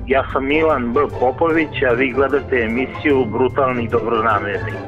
Ja sam Milan B. Popović, a vi gledate emisiju Brutalni dobronamernik.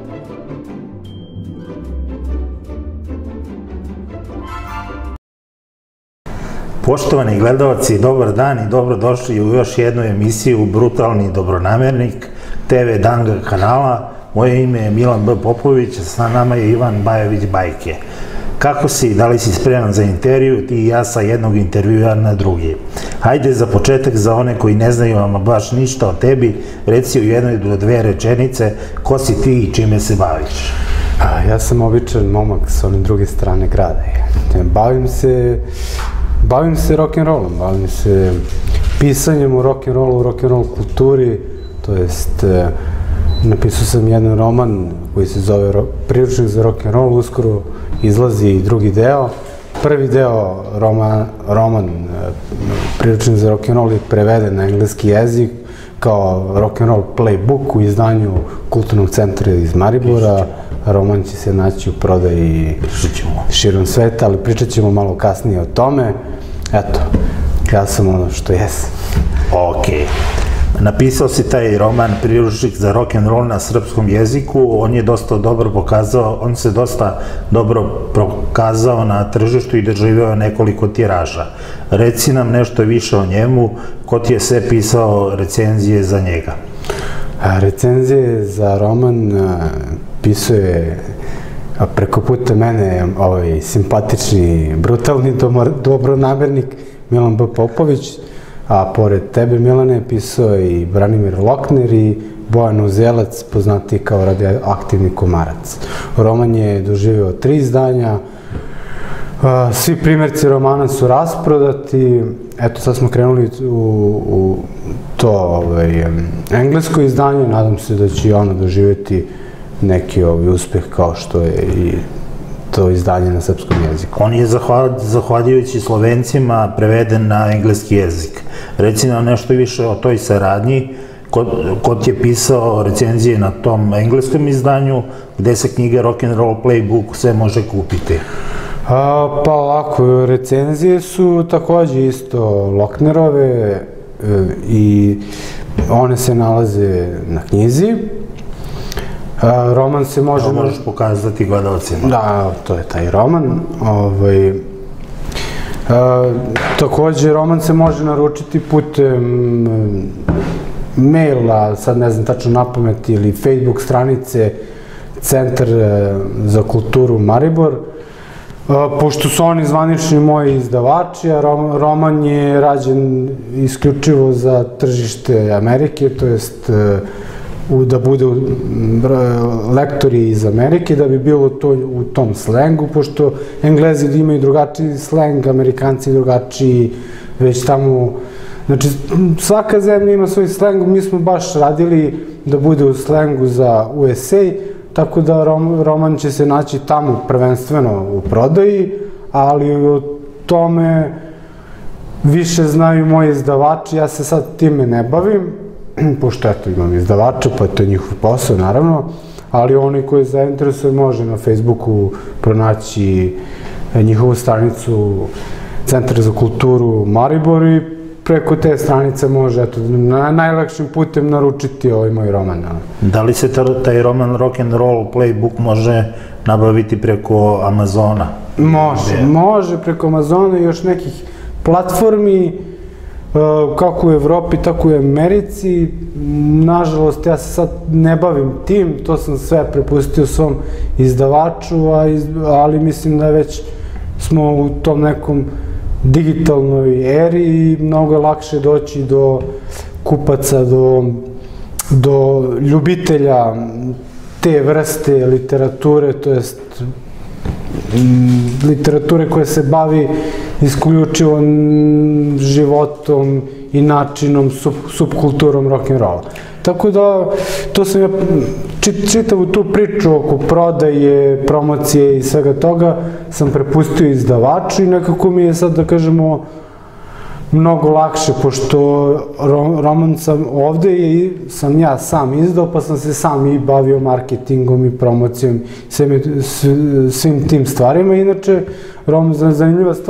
Poštovani gledalci, dobar dan i dobrodošli u još jednu emisiju Brutalni dobronamernik TV Danga kanala. Moje ime je Milan B. Popović, a sa nama je Ivan Bajević Bajke. Kako si, da li si spreman za intervju, ti i ja sa jednog intervjua na drugi? Hajde za početak, za one koji ne znaju ama baš ništa o tebi, reci u jednoj do dve rečenice ko si ti i čime se baviš. Ja sam običan momak s one druge strane grada. Bavim se rock'n'rollom, bavim se pisanjem u rock'n'rollu, u rock'n'roll kulturi, to jest napisao sam jedan roman koji se zove Priručnik za rock'n'roll, uskoro izlazi i drugi deo. Prvi deo, roman Priručnik za rock'n'roll je preveden na engleski jezik kao rock'n'roll playbook u izdanju Kulturnog centra iz Maribora. Roman će se naći u prodaji širom sveta, ali pričat ćemo malo kasnije o tome. Eto, ja sam ono što jesam. Okej. Napisao si taj roman Priručnik za rock'n'roll na srpskom jeziku, on se dosta dobro prokazao na tržištu i doživeo nekoliko tiraža. Reci nam nešto više o njemu, ko ti je sve pisao recenzije za njega? Recenzije za roman pisuje preko puta mene simpatični, brutalni dobronamernik Milan B. Popović, a pored tebe, Milane, pisao i Branimir Lokner i Bojan Uzelac, poznati kao Radioaktivni komarac. Roman je doživeo 3 izdanja, svi primjerci romana su rasprodati. Eto, sad smo krenuli u to englesko izdanje, nadam se da će i ono doživjeti neki uspeh kao što je i to izdanje na srpskom jeziku. On je, zahvaljujući Slovencima, preveden na engleski jezik. Reci nam nešto više o toj saradnji, ko ti je pisao recenzije na tom engleskom izdanju, gde se knjiga Rock'n'Roll Playbook sve može kupiti? Pa ovako, recenzije su takođe isto Loknerove i one se nalaze na knjizi. Roman se može... To možeš pokazati gledalcima. Da, to je taj roman. Takođe, roman se može naručiti putem maila, sad ne znam tačno napamet, ili Facebook stranice Centar za kulturu Maribor. Pošto su oni zvanični moji izdavači, a roman je rađen isključivo za tržište Amerike, to jest da bude lektori iz Amerike, da bi bilo to u tom slengu, pošto Englezi imaju drugačiji sleng, Amerikanci drugačiji, već tamo, znači svaka zemlja ima svoj sleng, mi smo baš radili da bude u slengu za USA, tako da roman će se naći tamo prvenstveno u prodaji, ali o tome više znaju moji izdavači, ja se sad time ne bavim, pošto eto imam izdavača, pa to je njihov posao naravno, ali oni koji zainteresuju može na Facebooku pronaći njihovu stranicu Centar za kulturu Maribor i preko te stranice može najlakšim putem naručiti ovaj moj roman. Da li se taj roman Rock'n'Roll Playbook može nabaviti preko Amazona? Može preko Amazona i još nekih platformi, kako u Evropi, tako i u Americi. Nažalost, ja se sad ne bavim tim, to sam sve prepustio svom izdavaču, ali mislim da već smo u tom nekom digitalnoj eri i mnogo je lakše doći do kupaca, do ljubitelja te vrste literature, to jest literature koja se bavi isključivo životom i načinom, subkulturom rock'n'rolla. Tako da, to sam ja čitavu tu priču oko prodaje, promocije i svega toga sam prepustio izdavaču i nekako mi je sad, da kažemo, mnogo lakše, pošto roman sam ovde sam ja sam izdao, pa sam se sam i bavio marketingom i promocijom, svim tim stvarima. Inače, zanimljiva stvar,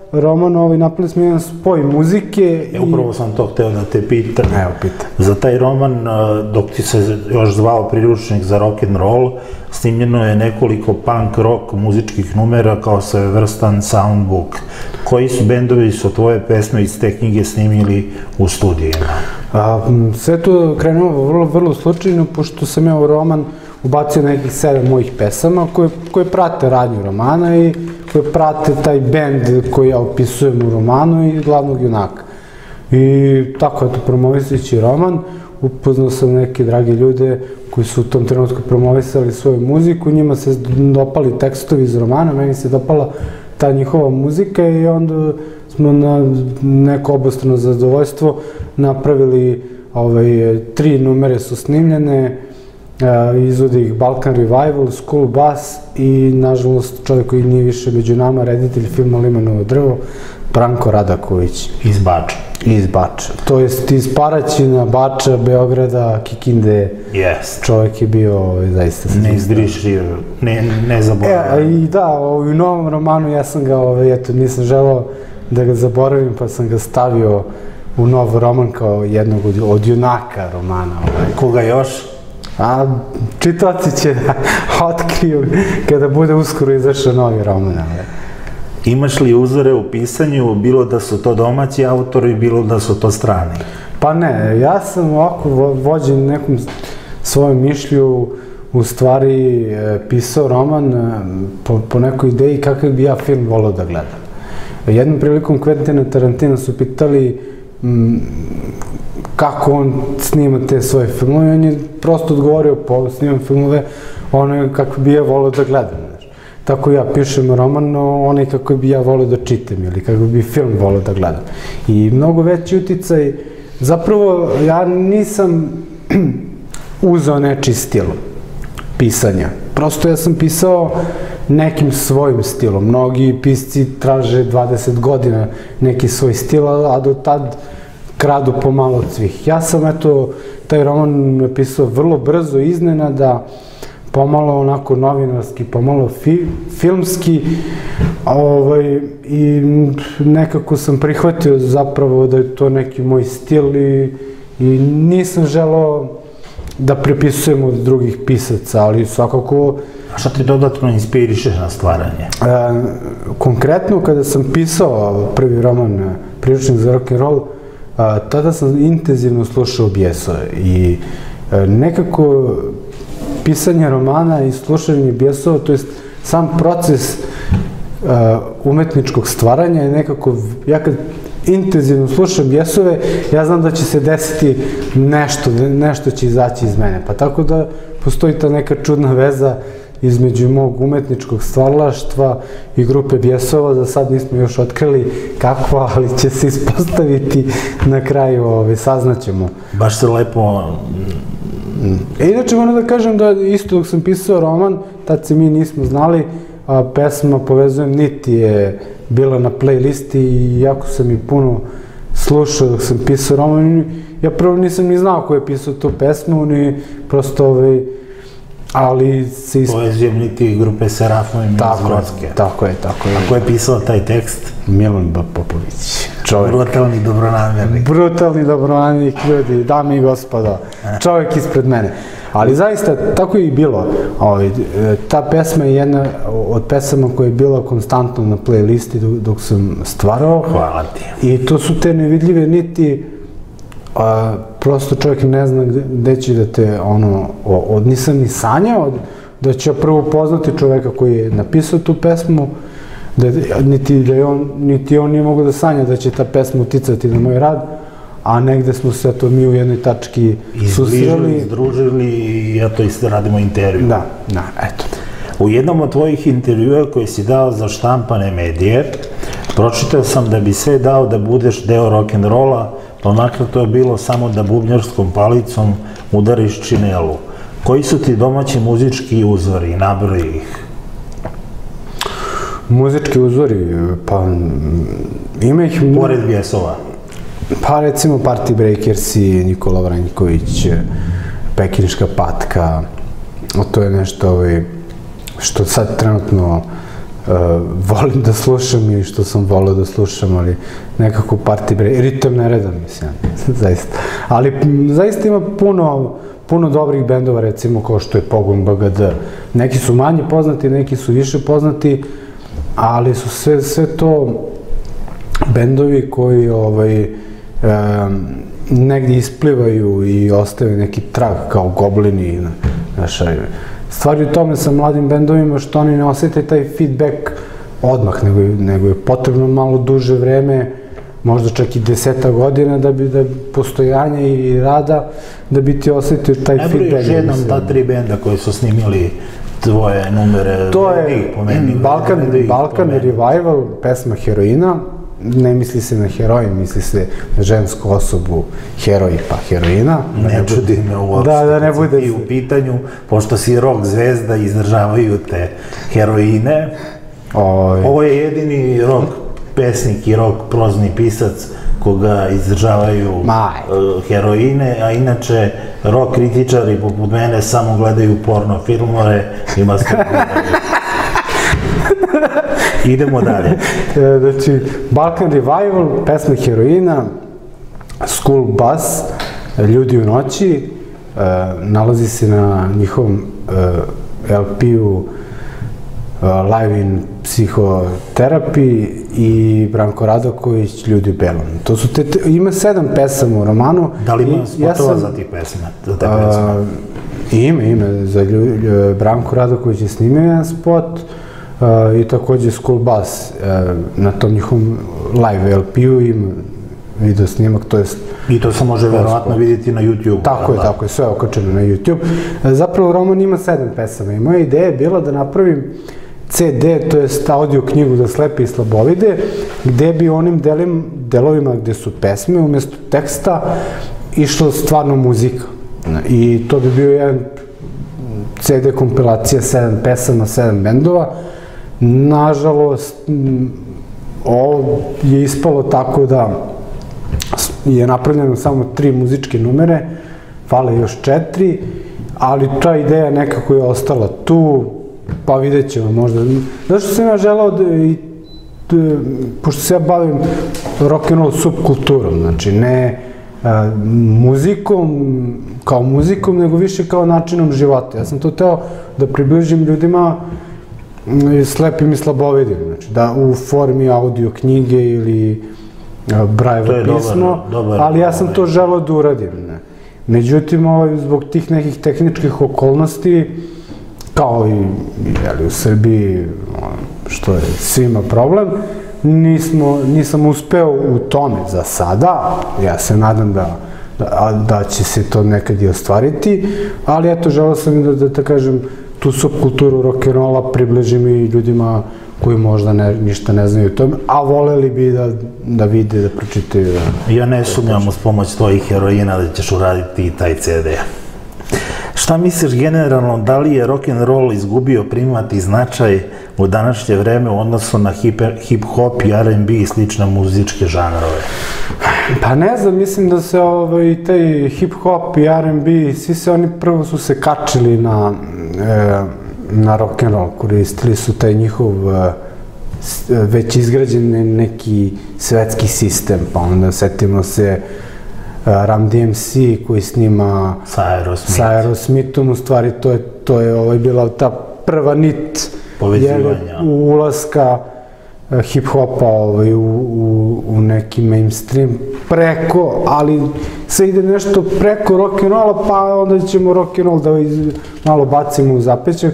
roman napravili smo jedan spoj muzike. Upravo sam to hteo da te pitam. Evo, pitam. Za taj roman, dok ti se još zvao Priručnik za rock'n'roll, snimljeno je nekoliko punk rock muzičkih numera kao svojevrstan soundbook. Koji su bendovi su tvoje pesme iz te knjige snimili u studijima? Sve to krenuo vrlo slučajno, pošto sam ja u roman ubacio nekih 7 mojih pesama koje prate radnju romana i koje prate taj bend koji ja opisujem u romanu i glavnog junaka. I tako je to promovisajući roman, upoznao sam neke drage ljude koji su u tom trenutku promovisali svoju muziku, njima se dopali tekstovi iz romana, meni se dopala ta njihova muzika i onda smo na neko obostrano zadovoljstvo napravili 3 numere su snimljene, izvodi ih Balkan Revival, School Bus i nažalost čovjek koji nije više među nama, reditelj filma Limanovo drvo, Branko Radaković. Iz Bača. Iz Bača. To jest iz Paraćina, Bača, Beograda, Kikinde. Jest. Čovjek je bio zaista... Neizbrišiv, ne zaboravio. I da, u novom romanu ja sam ga, nisam želao da ga zaboravim, pa sam ga stavio u nov roman kao jednog od junaka romana. Koga još? A čitaoci će da otkriju kada bude uskoro izašao novi roman. Imaš li uzore u pisanju, bilo da su to domaći autori, bilo da su to strani? Pa ne, ja sam ovako vođen nekom svojom mišlju, u stvari pisao roman po nekoj ideji kakav bi ja film volao da gledam. Jednom prilikom Quentina Tarantina su pitali kako on snima te svoje filmove, on je prosto odgovorio po snimam filmove ono kako bi ja volao da gledam. Tako ja pišem roman, onaj kako bi ja volao da čitam ili kako bi film volao da gledam. I mnogo veći uticaj, zapravo ja nisam uzeo nečiji stil pisanja. Prosto ja sam pisao nekim svojim stilom. Mnogi pisci traže 20 godina neki svoj stil, a do tad kradu pomalo od svih. Ja sam, taj roman napisao vrlo brzo, iznenada, pomalo onako novinarski, pomalo filmski, i nekako sam prihvatio zapravo da je to neki moj stil i nisam želeo da prepisujem od drugih pisaca, ali svakako... A šta te dodatno inspiriše na stvaranje? Konkretno, kada sam pisao prvi roman Priručnik za rock'n'roll, tada sam intenzivno slušao bijesove i nekako pisanje romana i slušanje bijesova, to je sam proces umetničkog stvaranja je nekako, ja kad intenzivno slušam bijesove, ja znam da će se desiti nešto će izaći iz mene, pa tako da postoji ta neka čudna veza između mog umetničkog stvaralaštva i grupe bijesova, za sad nismo još otkrili kako, ali će se ispostaviti na kraju, saznaćemo. Baš se lepo... Inače, moram da kažem da isto dok sam pisao roman, tad se mi nismo znali, pesma Povezujem niti je bila na playlisti i jako sam i puno slušao dok sam pisao roman. Ja prvo nisam ni znao ko je pisao tu pesmu, ni prosto ali se... Povezujem niti grupe Serafom i Milozgrodske. Tako je. A ko je pisao taj tekst? Milan B. Popović. Brutalni dobronamernik. Brutalni dobronamernik, ljudi, dame i gospodo. Čovjek ispred mene. Ali zaista, tako je i bilo. Ta pesma je jedna od pesama koja je bila konstantno na playlisti dok sam stvarao. Hvala ti. I to su te nevidljive niti, prosto čovjek ne zna gde će da te, nisam ni sanjao da će prvo poznati čoveka koji je napisao tu pesmu, niti on nije mogo da sanja da će ta pesma uticati na moj rad, a negde smo se mi u jednoj tački susreli. Izdružili i eto radimo intervju. Da, eto. U jednom od tvojih intervjua koji si dao za štampane medije, pročitao sam da bi sve dao da budeš deo rock'n'rolla, pa makar to je bilo samo da bubnjarskom palicom udariš činelu. Koji su ti domaći muzički uzori? Nabroji ih. Muzički uzori, pa ima ih... Pored bijesova. Pa recimo Party Breakersi, Nikola Vranjković, Pekinška patka, to je nešto što sad trenutno volim da slušam i što sam voleo da slušam, ali nekako ritam ne redam, mislim, zaista. Ali zaista ima puno dobrih bendova, recimo kao što je Pogon BGD. Neki su manje poznati, neki su više poznati, ali su sve to bendovi koji negdje isplivaju i ostaju neki trag kao Goblini. Stvari u tome sa mladim bendovima što oni ne osjete taj feedback odmah, nego je potrebno malo duže vreme, možda čak i 10 godina da bi postojanje i rada, da bi ti osjetio taj feedback. Najbolje još jednom ta 3 benda koji su snimili tvoje numere. To je Balkan Revival, pesma Heroina. Ne misli se na heroin, misli se na žensku osobu, heroj pa heroina. Ne čudi me uopšte. Da ne bude i u pitanju, pošto si rock zvezda, izdržavaju te heroine. Ovo je jedini rock pesnik i rock prozni pisac koga izdržavaju heroine, a inače rock kritičari poput mene samo gledaju porno filmove i masturbiraju. Idemo dalje. Znači, Balkan Revival, pesma Heroina, School Bus, Ljudi u noći, nalazi se na njihovom LP-u Live in Psychotherapy i Branko Radoković, Ljudi u belom. Ima 7 pesama u romanu. Da li ima spotova za ti pesme? Ima. Za Branko Radoković je snimio jedan spot i takođe School Bus na tom njihovom live LP-u ima video snimak, to jest... I to se može verovatno vidjeti na YouTube. Tako je, sve je okačeno na YouTube. Zapravo roman ima 7 pesama i moja ideja je bila da napravim CD, to jest audio knjigu za slepe i slabovide, gde bi onim delovima gde su pesme, umjesto teksta, išla stvarno muzika. I to bi bio jedan CD kompilacija 7 pesama, 7 bendova. Nažalost, ovo je ispalo tako da je napravljeno samo 3 muzičke numere, fale još 4, ali ta ideja nekako je ostala tu, pa vidjet ćemo možda. Zašto sam ja želao pošto se ja bavim rock'n'roll subkulturom, znači ne muzikom, kao muzikom, nego više kao načinom života. Ja sam to teo da približim ljudima slepim i slabovidim, znači da u formi audio knjige ili Brajevo pismo, ali ja sam to želeo da uradim. Međutim, zbog tih nekih tehničkih okolnosti, kao i u Srbiji, što je svima problem, nisam uspeo u tome za sada. Ja se nadam da će se to nekad i ostvariti, ali eto, želeo sam da kažem, tu subkulturu rock'n'rolla približim i ljudima koji možda ništa ne znaju o tome, a voleli bi da vide, da pročitaju. Ja ne sumnjam uz pomoć tvojih heroina da ćeš uraditi i taj CD. Šta misliš generalno, da li je rock'n'roll izgubio primat i značaj u današnje vreme u odnosu na hip-hop i R&B i slične muzičke žanrove? Pa ne znam, mislim da se taj hip-hop i R&B, svi se oni prvo su se kačili na rock'n'roll, koristili su taj njihov već izgrađen neki svetski sistem, pa onda setimo se Ram DMC koji snima sa Aerosmithom, u stvari to je bila ta prva nit ulaska hip-hopa u neki mainstream preko, ali sve ide nešto preko rock'n'rolla, pa onda ćemo rock'n'roll da malo bacimo u zapećak,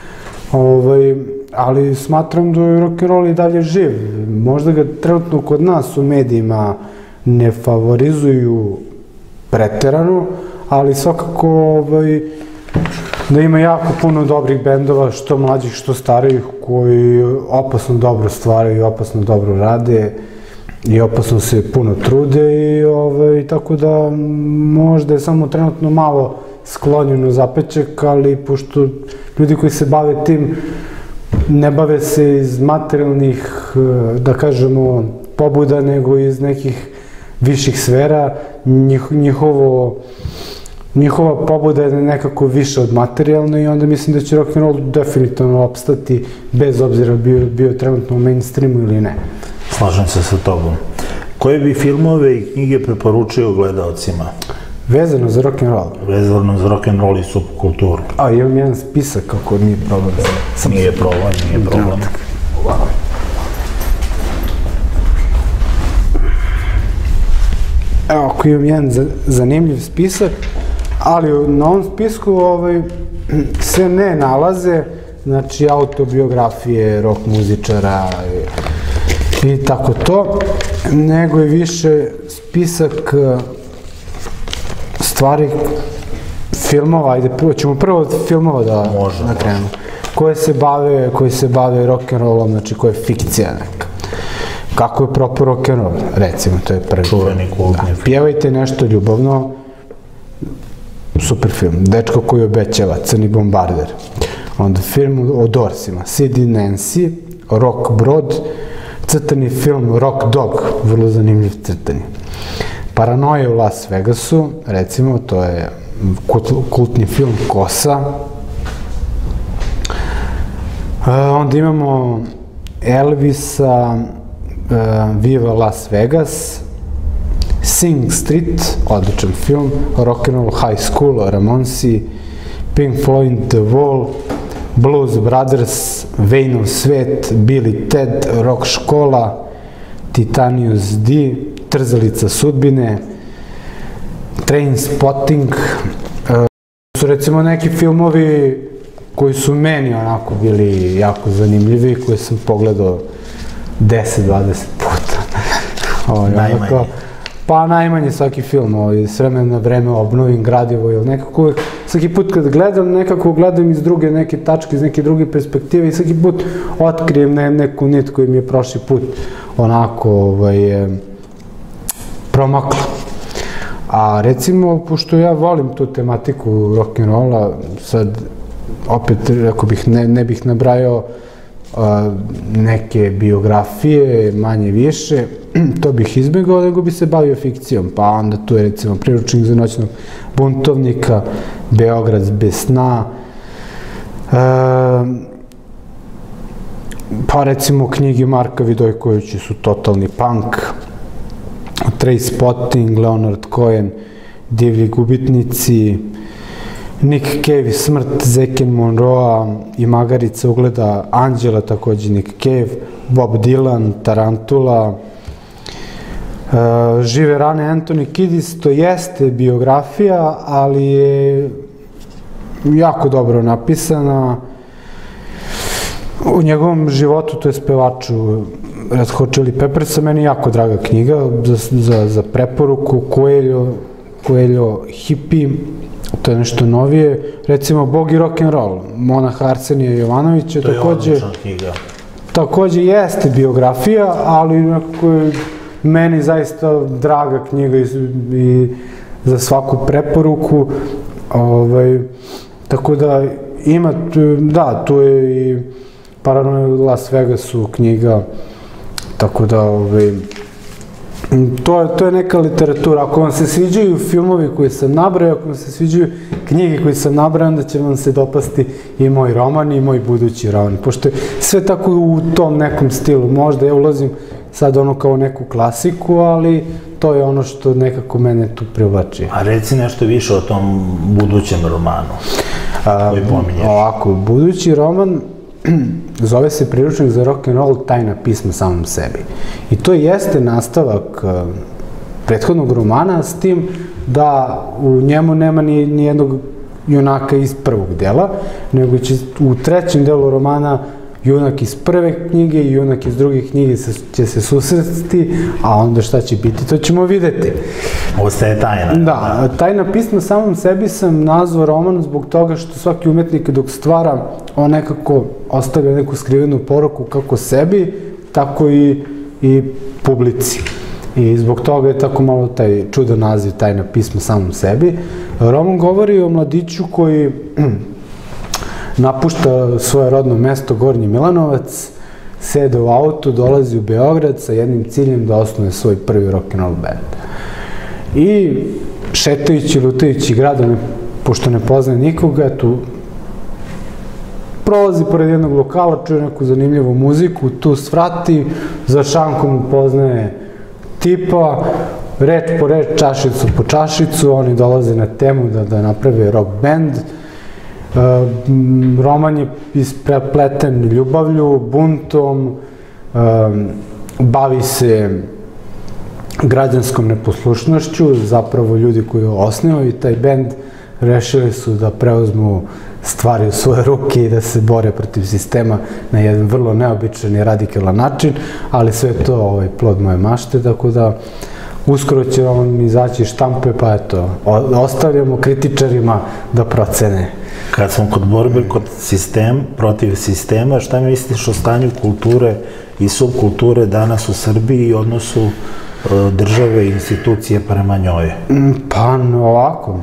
ali smatram da je rock'n'roll i dalje živ. Možda ga trenutno kod nas u medijima ne favorizuju preterano, ali svakako da ima jako puno dobrih bendova, što mlađih, što starijih, koji opasno dobro stvaraju, opasno dobro rade i opasno se puno trude i tako da možda je samo trenutno malo sklonjeno zapećak, ali pošto ljudi koji se bave tim ne bave se iz materijalnih, da kažemo, pobuda, nego iz nekih viših sfera, njihovo njihova pobuda je nekako više od materijalne i onda mislim da će rock'n'roll definitivno opstati bez obzira bio trenutno u mainstreamu ili ne. Slažem se sa tobom. Koje bi filmove i knjige preporučio gledalcima? Vezano za rock'n'roll? Vezano za rock'n'roll i subkulturu. Imam jedan spisak kako nije problem. Nije problem. Evo, ako imam jedan zanimljiv spisak, ali na ovom spisku se ne nalaze, znači autobiografije, rock muzičara i tako to, nego je više spisak stvari, filmova, ajde, ćemo prvo od filmova da krenemo, koji se bave rock'n'rollom, znači koja je fikcija neka. Kako je propao rock'n'roll, recimo, to je prvi. Čuveni kultni film. Pjevajte nešto ljubavno, super film. Dečko koji obećava, Crni bombarder. Onda film o Dorsima, Sid i Nancy, Rock Brod, crtani film Rock Dog, vrlo zanimljiv crtani. Paranoja u Las Vegasu, recimo, to je kultni film Kosa. Onda imamo Elvisa, Viva Las Vegas, Sing Street, odličan film, Rock'n'Roll High School, Ramonsi, Pink Floyd, The Wall, Blues Brothers, Wayneov svet, Billy Ted, Rock škola, Titanius D, Trzalica sudbine, Trainspotting, su recimo neki filmovi koji su meni onako bili jako zanimljivi, koje sam pogledao 10-20 puta. Najmanje? Pa najmanje svaki film, s vremena na vreme obnovim gradivo ili nekako, svaki put kad gledam, nekako gledam iz druge neke tačke, iz neke druge perspektive i svaki put otkrijem neku nit koju mi je prošli put onako promakla. A recimo, pošto ja volim tu tematiku rock'n'rolla, sad opet, rekao bih, ne bih nabrajao neke biografije, manje više, to bih izbjegao, nego bi se bavio fikcijom. Pa onda tu je recimo Priručnik za noćnog buntovnika, Beograd bez sna, pa recimo knjige Marka Vidojkovića su totalni punk, Trainspotting, Leonard Cohen, Divlji gubitnici, Nick Cave, Smrt Zeke Monroea i Magarica ugleda Anđela, takođe Nick Cave, Bob Dylan, Tarantula, Žive rane Anthony Kiddis, to jeste biografija, ali je jako dobro napisana. U njegovom životu, to je pevaču Red Hot Chili Peppersa, meni jako draga knjiga za preporuku, Coelho Hippie, to je nešto novije. Recimo, Bog i rock'n'roll, monaha Arsenija Jovanovića, to je odlična knjiga. Takođe jeste biografija, ali nekako je meni zaista draga knjiga i za svaku preporuku. Tako da ima, da, tu je i Paranoja u Las Vegasu knjiga, tako da to je neka literatura. Ako vam se sviđaju filmovi koje sam nabrao, ako vam se sviđaju knjige koje sam nabrao, onda će vam se dopasti i moj roman i moj budući roman. Pošto je sve tako u tom nekom stilu. Možda ja ulazim sad ono kao neku klasiku, ali to je ono što nekako mene tu privlači. A reci nešto više o tom budućem romanu koji pominješ. Ovako, budući roman zove se Priručnik za rock'n'roll, tajna pisma samom sebi. I to jeste nastavak prethodnog romana, s tim da u njemu nema ni jednog junaka iz prvog dela, nego će u trećem delu romana junak iz prve knjige i junak iz druge knjige će se susresti, a onda šta će biti, to ćemo videti. Ostaje tajna. Da, tajna pisma samom sebi sam nazvao roman zbog toga što svaki umetnik dok stvara, on nekako ostavlja neku skrivenu poruku kako sebi, tako i publici. I zbog toga je tako malo taj čudan naziv tajna pisma samom sebi. Roman govori o mladiću koji napušta svoje rodno mesto Gornji Milanovac, sede u auto, dolazi u Beograd sa jednim ciljem da osnuje svoj prvi rock'n'roll band. I šetajući, lutajući gradom, pošto ne poznaje nikoga, tu prolazi pored jednog lokala, čuje neku zanimljivu muziku, tu svrati, za šankom upoznaje tipa, reč po reč, čašicu po čašicu, oni dolaze na temu da naprave rock band. Roman je isprepleten ljubavlju, buntom, bavi se građanskom neposlušnošću, zapravo ljudi koji osnivaju taj bend rešili su da preuzmu stvari u svoje ruke i da se bore protiv sistema na jedan vrlo neobičan i radikalan način, ali sve je to plod moje mašte, tako da uskoro će on izaći štampe, pa eto, ostavljamo kritičarima da procene. Kad smo kod borbe protiv sistema, šta mi misliš o stanju kulture i subkulture danas u Srbiji i odnosu države i institucije prema njoj? Pa ovako,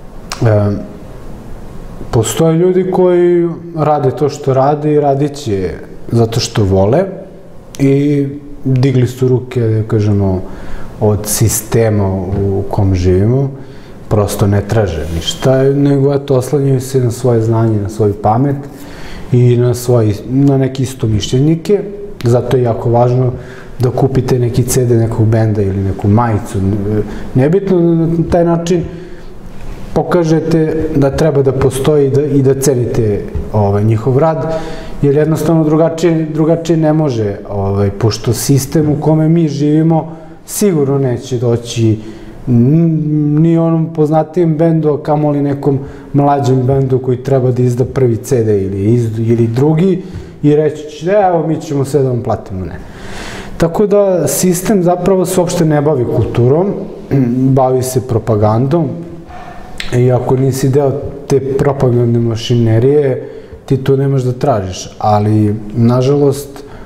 postoje ljudi koji rade to što rade i radit će zato što vole i digli su ruke, da kažemo, od sistema u kom živimo, prosto ne traže ništa, nego eto, oslanjaju se na svoje znanje, na svoju pamet i na neke istomišljenike. Zato je jako važno da kupite neki CD nekog benda ili neku majicu. Nebitno da na taj način pokažete da treba da postoji i da cenite njihov rad, jer jednostavno drugačije ne može, pošto sistem u kome mi živimo sigurno neće doći ni onom poznatijem bendu, a kamoli nekom mlađem bendu koji treba da izda prvi CD ili drugi i reći će, evo mi ćemo sve da vam platimo, ne. Tako da sistem zapravo se uopšte ne bavi kulturom, bavi se propagandom i ako nisi deo te propagandne mašinerije, ti to nemaš da tražiš, ali nažalost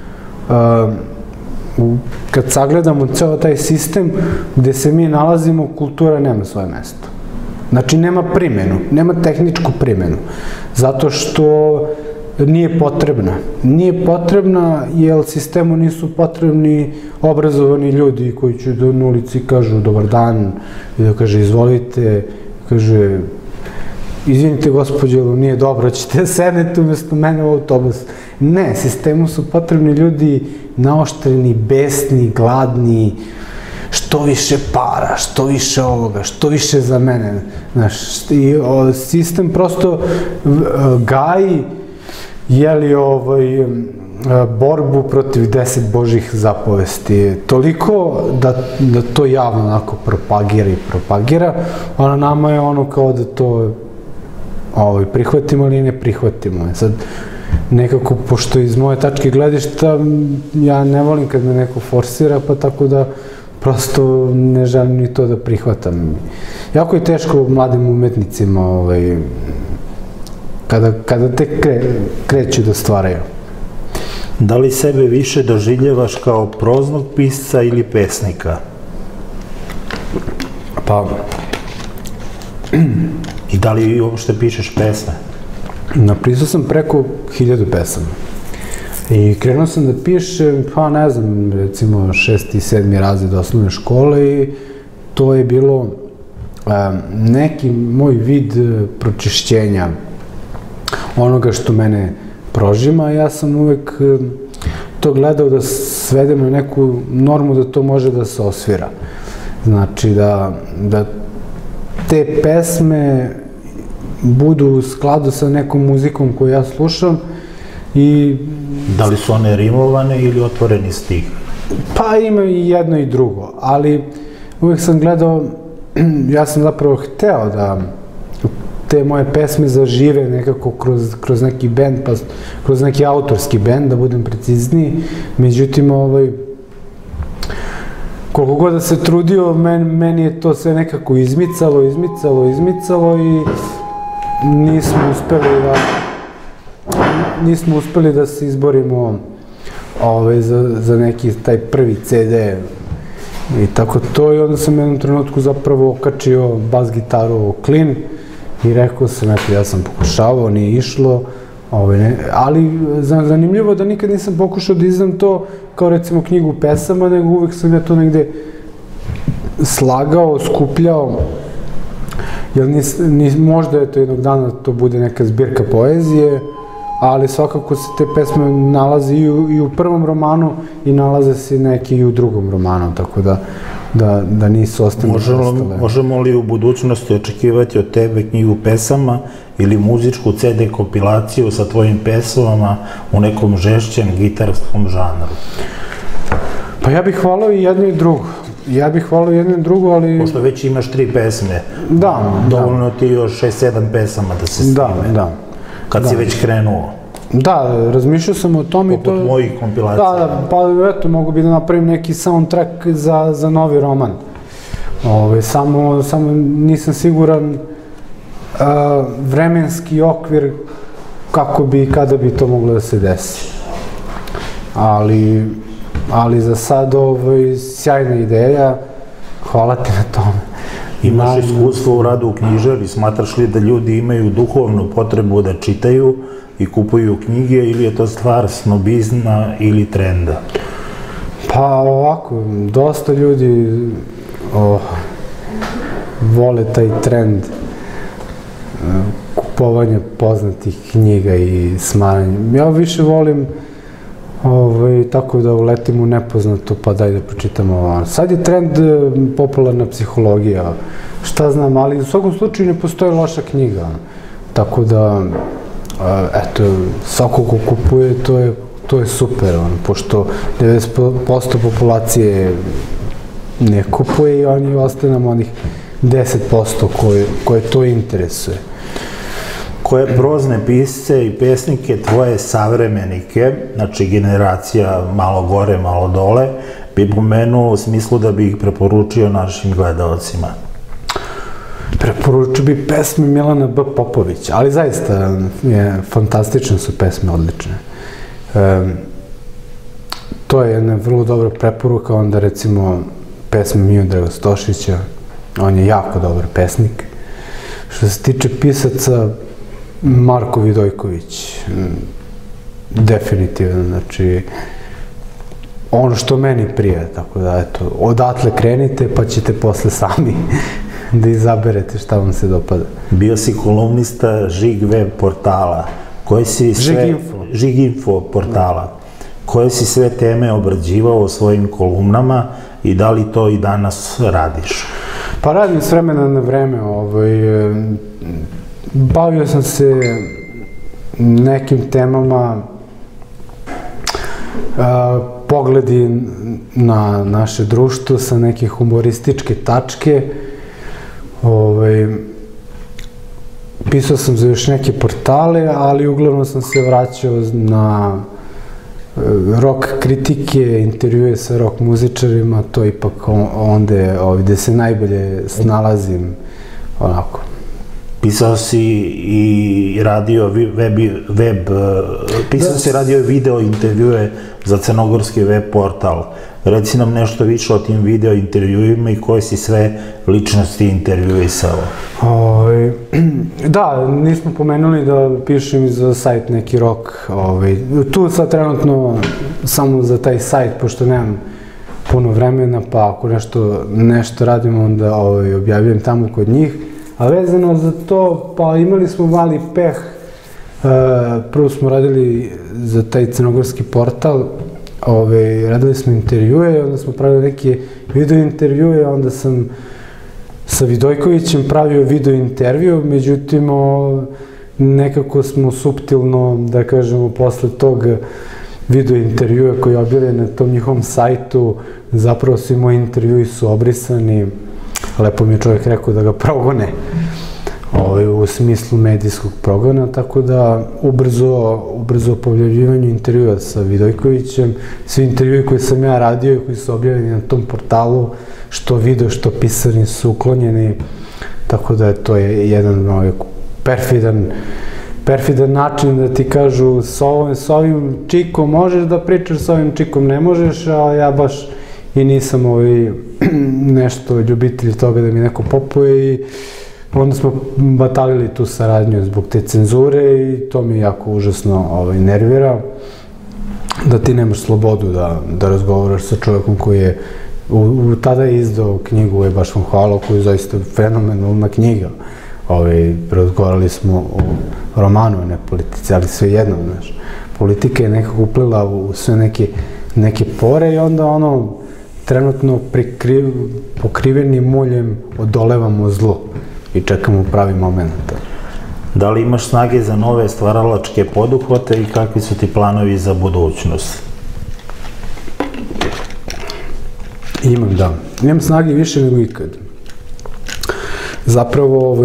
kad sagledamo ceo taj sistem gde se mi nalazimo, kultura nema svoje mesto. Znači, nema primenu, nema tehničku primenu, zato što nije potrebna. Nije potrebna jer sistemu nisu potrebni obrazovani ljudi koji će na ulici kažu dobar dan i da kaže izvolite, kaže izvinite gospođo, nije dobro, ćete sednete umesto mene u autobus. Ne, sistemu su potrebni ljudi naoštreni, besni, gladni, što više para, što više ovoga, što više za mene. I sistem prosto gaji borbu protiv 10 božjih zapovesti. Toliko da to javno onako propagira, a na nama je ono kao da to prihvatimo ili ne prihvatimo. Sad, nekako, pošto iz moje tačke gledišta, ja ne volim kad me neko forsira, pa tako da prosto ne želim ni to da prihvatam. Jako je teško mladim umetnicima kada tek kreću da stvaraju. Da li sebe više doživljavaš kao proznog pisca ili pesnika? Pa... I da li uopšte pišeš pesme? Napisao sam preko 1000 pesama. I krenuo sam da pišem, pa ne znam, recimo 6. i 7. razred osnovne škole i to je bilo neki moj vid pročišćenja onoga što mene prožima. Ja sam uvek to gledao da svedem na neku normu da to može da se osvira. Znači da te pesme budu u skladu sa nekom muzikom koju ja slušam i... Da li su one rimovane ili otvoreni stih? Pa ima i jedno i drugo, ali uvek sam gledao, ja sam zapravo hteo da te moje pesme zažive nekako kroz neki bend, pa kroz neki autorski bend, da budem precizniji. Međutim, koliko god da se trudio, meni je to sve nekako izmicalo i nismo uspeli da se izborimo za neki taj prvi CD i tako to. I onda sam u jednom trenutku zapravo okačio bas gitaru u klin i rekao sam, eto, ja sam pokušavao, nije išlo, ali zanimljivo da nikad nisam pokušao da izdam to kao recimo knjigu pesama, nego uvek sam ja to negde slagao, skupljao jer možda je to jednog dana to bude neka zbirka poezije, ali svakako se te pesme nalaze i u prvom romanu i nalaze se neki i u drugom romanu, tako da nisu ostale. Možemo li u budućnosti očekivati od tebe knjigu pesama ili muzičku CD kompilaciju sa tvojim pesmama u nekom žešćem gitarskom žanru? Pa ja bih hvalio i jedno i drugo. Ali... Pošto već imaš 3 pesme. Da. Dovoljno ti još 6-7 pesama da se snime. Da. Kad si već krenuo. Da, razmišljao sam o tome i to... Poput mojih kompilacija. Da, pa eto, mogu bi da napravim neki soundtrack za novi roman. Samo nisam siguran vremenski okvir kako bi i kada bi to moglo da se desi. Ali za sad sjajna ideja, hvala ti na tome. Imaš iskustvo u radu u knjižari, smatraš li da ljudi imaju duhovnu potrebu da čitaju i kupuju knjige ili je to stvar snobizma ili trenda? Pa ovako, dosta ljudi vole taj trend kupovanja poznatih knjiga i smaranja. Ja više volim tako da uletim u nepoznato, pa daj da pročitam ovo. Sad je trend popularna psihologija, šta znam, ali u svakom slučaju ne postoji loša knjiga. Tako da, eto, svako ko kupuje, to je super, pošto 90% populacije ne kupuje i oni ostane nam onih 10% koje to interesuje. Koje prozne pisce i pesnike, tvoje savremenike, znači generacija malo gore, malo dole, bi pomenuo u smislu da bi ih preporučio našim gledalcima? Preporučio bi pesme Milana B. Popovića, ali zaista fantastične su pesme, odlične. To je jedna vrlo dobra preporuka, onda recimo pesme Miodraga Stošića, on je jako dobar pesnik. Što se tiče pisaca, Marko Vidojković, definitivno, znači, ono što meni prije, tako da, eto, odatle krenite, pa ćete posle sami da izaberete šta vam se dopada. Bio si kolumnista Žig web portala. Žig info portala. Koje si sve teme obrađivao u svojim kolumnama i da li to i danas radiš? Pa radim s vremena na vreme, bavio sam se nekim temama, pogledi na naše društvo sa neke humorističke tačke. Pisao sam za još neke portale, ali uglavnom sam se vraćao na rock kritike, intervjue sa rock muzičarima, to ipak onda gde se najbolje snalazim, onako. Pisao si i radio video intervjue za crnogorski web portal. Reci nam nešto više o tim video intervjuima i koje si sve ličnosti intervjuisao. Da, nismo pomenuli da pišem za sajt neki rock. Tu sad trenutno samo za taj sajt, pošto nemam puno vremena, pa ako nešto radimo, onda objavljujem tamo kod njih. A vezano za to, pa imali smo mali peh. Prvo smo radili za taj crnogorski portal, radili smo intervjue, onda smo pravili neke video intervjue, onda sam sa Vidojkovićem pravio video intervju, međutim, nekako smo suptilno, da kažemo, posle tog video intervjua koji je objavljen na tom njihovom sajtu, zapravo svi moji intervjui su obrisani, lepo mi je čovjek rekao da ga progone u smislu medijskog progona, tako da ubrzo po objavljivanju intervjua sa Vidojkovićem, svi intervjui koje sam ja radio i koji su objavljeni na tom portalu, što video, što pisani, su uklonjeni, tako da to je jedan perfidan način da ti kažu s ovim čikom možeš da pričaš, s ovim čikom ne možeš, a ja baš i nisam nešto ljubitelj toga da mi neko popuje i onda smo batalili tu saradnju zbog te cenzure i to mi jako užasno nervira, da ti nemaš slobodu da razgovaraš sa čovjekom koji je tada izdao knjigu, baš vam hvala, koju je zaista fenomenalna knjiga, Razgovarali smo o romanu, ne politici, ali sve jedno, znaš. Politika je nekako uplela u sve neke pore i onda trenutno pokrivenim muljem odolevamo zlo i čekamo pravi moment. Da li imaš snage za nove stvaralačke poduhvate i kakvi su ti planovi za budućnost? Imam, da. Imam snage više nego ikad. Zapravo,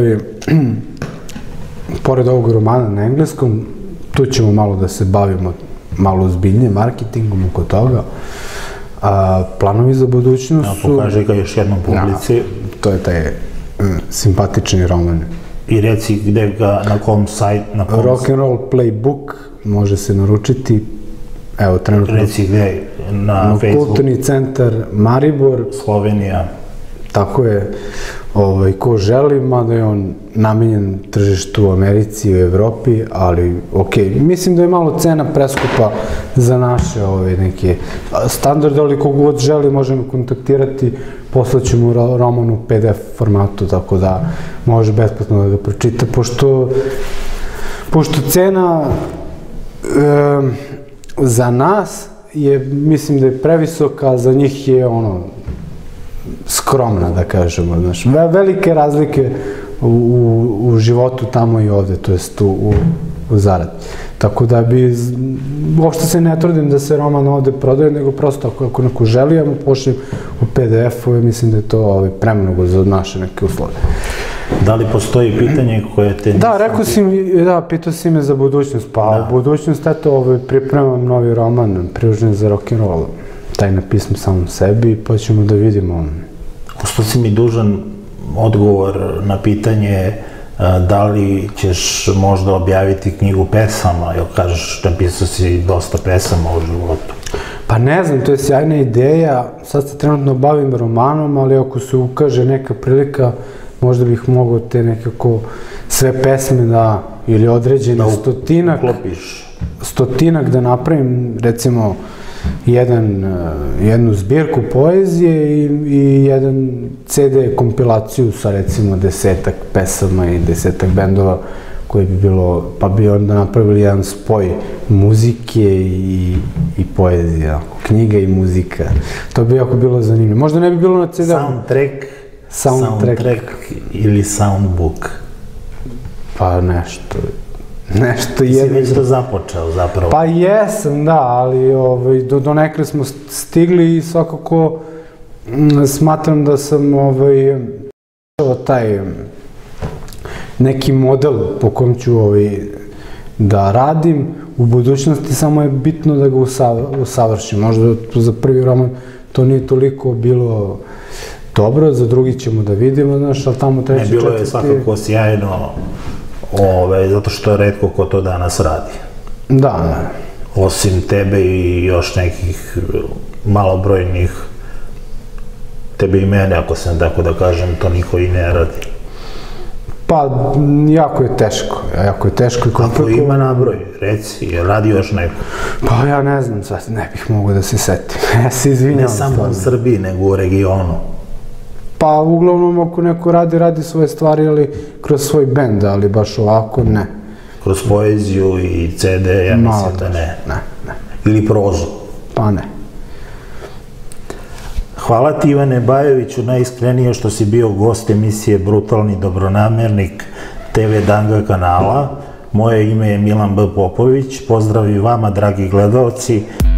pored ovog romana na engleskom, tu ćemo malo da se bavimo malo ozbiljnije marketingom oko toga. Planovi za budućnost su... Pokaži ga još jednom publici. To je taj simpatični roman. I reci gde ga, na kom sajt, na kom... Rock'n'Roll Playbook može se naručiti, evo trenutno... Reci gde, na Facebooku. Kulturni centar Maribor. Slovenija. Tako je, ko želi, mada je on namenjen tržištu u Americi i u Evropi, ali okej. Mislim da je malo cena preskupa za naše neke standarde, ali kogod želi može me kontaktirati, poslaću mu roman u PDF formatu, tako da može besplatno da ga pročita, pošto cena za nas je, mislim da je previsoka, a za njih je skromna, da kažemo, znaš. Velike razlike u životu tamo i ovde, to jest u zaradi. Tako da uopšte se ne trudim da se roman ovde prodaje, nego prosto ako neko želi, ja mu pošljem u PDF-ove, mislim da je to premnogo za naše neke uslove. Da li postoji pitanje koje te... Da, rekao si mi, pitao si me za budućnost, pa u budućnost, eto, pripremam novi roman, Priružen za rock'n'roll. Taj napisam samom sebi, pa ćemo da vidimo. Što si mi dužan odgovor na pitanje da li ćeš možda objaviti knjigu pesama, jer kažeš napisao si dosta pesama u životu. Pa ne znam, to je sjajna ideja, sad se trenutno bavim romanom, ali ako se ukaže neka prilika, možda bih mogao te nekako sve pesme da, ili određeni stotinak da napravim, recimo, jednu zbirku poezije i jedan CD kompilaciju sa recimo 10-ak pesama i 10-ak bendova koji bi bilo, pa bi onda napravili jedan spoj muzike i poezija, knjiga i muzika. To bi jako bilo zanimljivo. Možda ne bi bilo na CD-u. Soundtrack ili soundbook? Pa nešto jedno. Si već to započeo zapravo? Pa jesam, da, ali do nekle smo stigli i svakako smatram da sam taj neki model po kom ću da radim u budućnosti, samo je bitno da ga usavršim. Možda za prvi roman to nije toliko bilo dobro, za drugi ćemo da vidimo, znaš, ali tamo treći, četvrti... Bilo je svakako sjajno, zato što retko ko to danas radi. Da. Osim tebe i još nekih malobrojnih, tebe i mene, ako sam tako da kažem, to niko i ne radi. Pa, jako je teško i komplikuje. Ako ima nabroj, reci, je radi još neko? Pa ja ne znam, sad ne bih mogao da se setim, ja se izvinjam. Ne samo u Srbiji, nego u regionu. Pa, uglavnom, ako neko radi svoje stvari, ali kroz svoj bend, ali baš ovako, ne. Kroz poeziju i CD, ja mislim da ne. Ne. Ili prozu? Pa ne. Hvala ti, Ivane Bajoviću, najiskrenije što si bio gost emisije Brutalni dobronamernik TV Danga kanala. Moje ime je Milan B. Popović. Pozdrav i vama, dragi gledalci.